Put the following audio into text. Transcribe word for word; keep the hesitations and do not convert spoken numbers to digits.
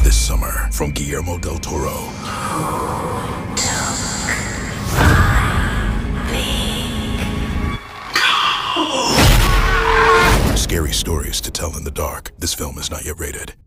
This summer, from Guillermo del Toro. Who took my big coat? Scary stories to tell in the dark. This film is not yet rated.